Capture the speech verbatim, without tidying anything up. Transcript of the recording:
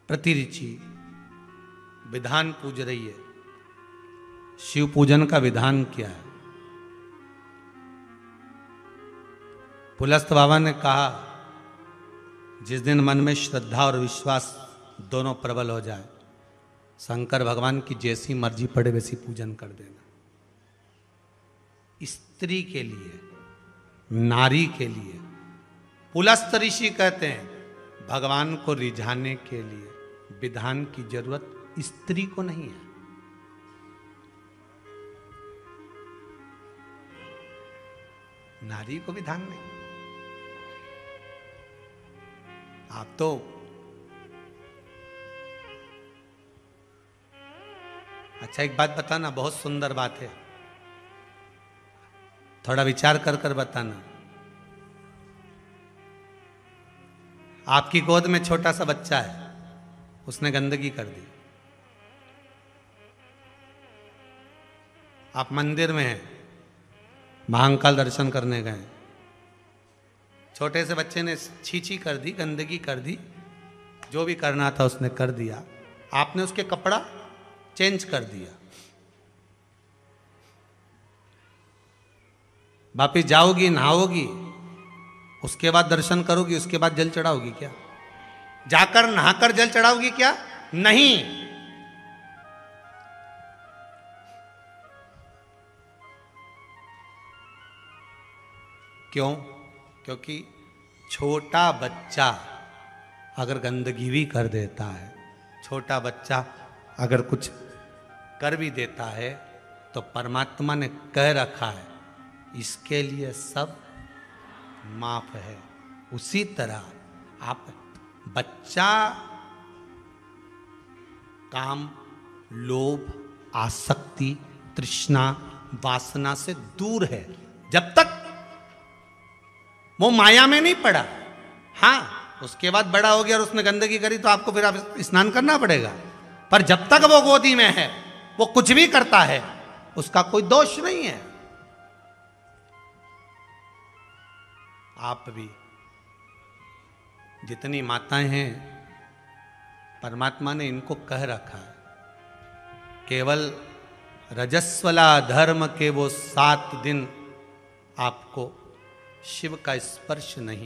प्रतिरुचि विधान पूज रही है। शिव पूजन का विधान क्या है? पुलस्त बाबा ने कहा, जिस दिन मन में श्रद्धा और विश्वास दोनों प्रबल हो जाए, शंकर भगवान की जैसी मर्जी पड़े वैसी पूजन कर देना। स्त्री के लिए, नारी के लिए पुलस्त ऋषि कहते हैं, भगवान को रिझाने के लिए विधान की जरूरत स्त्री को नहीं है। नारी को विधान नहीं। आप तो अच्छा एक बात बताना, बहुत सुंदर बात है, थोड़ा विचार कर कर बताना। आपकी गोद में छोटा सा बच्चा है, उसने गंदगी कर दी। आप मंदिर में हैं, महाकाल दर्शन करने गए, छोटे से बच्चे ने छीछी कर दी, गंदगी कर दी, जो भी करना था उसने कर दिया। आपने उसके कपड़ा चेंज कर दिया। वापिस जाओगी, नहाओगी, उसके बाद दर्शन करोगी, उसके बाद जल चढ़ाओगी क्या? जाकर नहाकर जल चढ़ाओगी क्या? नहीं। क्यों? क्योंकि छोटा बच्चा अगर गंदगी भी कर देता है, छोटा बच्चा अगर कुछ कर भी देता है, तो परमात्मा ने कह रखा है इसके लिए सब माफ है। उसी तरह आप बच्चा काम, लोभ, आसक्ति, तृष्णा, वासना से दूर है, जब तक वो माया में नहीं पड़ा। हाँ, उसके बाद बड़ा हो गया और उसने गंदगी करी तो आपको फिर आप स्नान करना पड़ेगा, पर जब तक वो गोदी में है, वो कुछ भी करता है, उसका कोई दोष नहीं है। आप भी जितनी माताएं हैं, परमात्मा ने इनको कह रखा है, केवल रजस्वला धर्म के वो सात दिन आपको शिव का स्पर्श नहीं